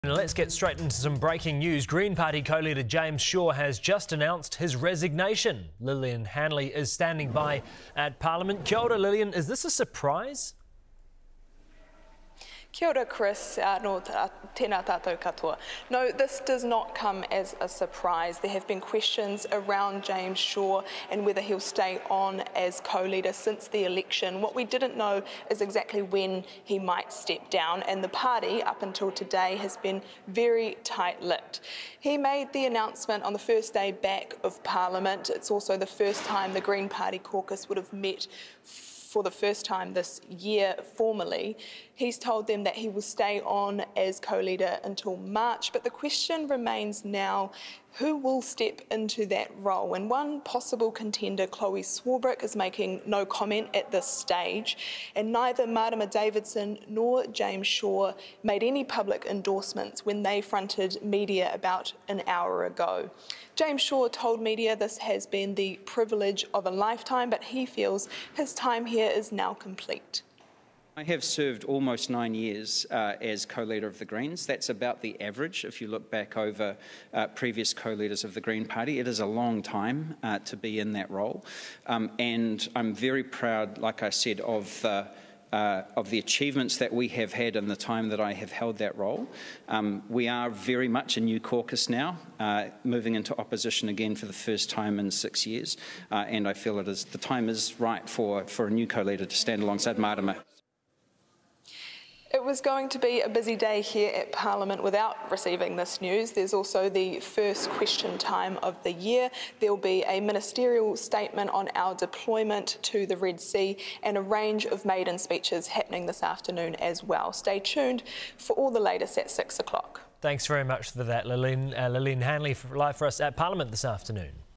Let's get straight into some breaking news. Green Party co-leader James Shaw has just announced his resignation. Lillian Hanley is standing by at Parliament. Kia ora, Lillian. Is this a surprise? Kia ora, Chris. Tēnā tātou katoa. No, this does not come as a surprise. There have been questions around James Shaw and whether he'll stay on as co-leader since the election. What we didn't know is exactly when he might step down, and the party, up until today, has been very tight-lipped. He made the announcement on the first day back of Parliament. It's also the first time the Green Party caucus would have met for the first time this year formally. He's told them that he will stay on as co-leader until March, but the question remains now, who will step into that role? And one possible contender, Chloe Swarbrick, is making no comment at this stage, and neither Marama Davidson nor James Shaw made any public endorsements when they fronted media about an hour ago. James Shaw told media this has been the privilege of a lifetime, but he feels his time here is now complete. I have served almost 9 years as co-leader of the Greens. That's about the average if you look back over previous co-leaders of the Green Party. It is a long time to be in that role. And I'm very proud, like I said, of the achievements that we have had in the time that I have held that role. We are very much a new caucus now, moving into opposition again for the first time in 6 years. And I feel the time is right for a new co-leader to stand alongside Marama. It was going to be a busy day here at Parliament without receiving this news. There's also the first question time of the year. There'll be a ministerial statement on our deployment to the Red Sea and a range of maiden speeches happening this afternoon as well. Stay tuned for all the latest at 6 o'clock. Thanks very much for that, Lillian. Lillian Hanley live for us at Parliament this afternoon.